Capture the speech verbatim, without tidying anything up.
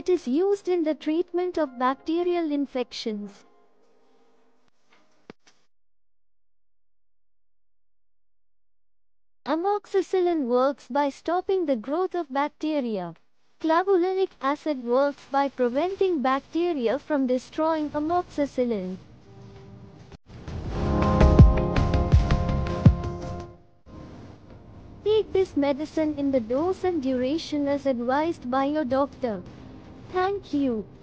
It is used in the treatment of bacterial infections. Amoxicillin works by stopping the growth of bacteria. Clavulanic acid works by preventing bacteria from destroying amoxicillin. Take this medicine in the dose and duration as advised by your doctor. Thank you.